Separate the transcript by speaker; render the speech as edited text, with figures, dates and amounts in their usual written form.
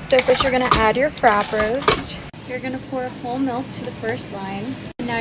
Speaker 1: So first you're going to add your frap roast. You're going to pour whole milk to the first line. Now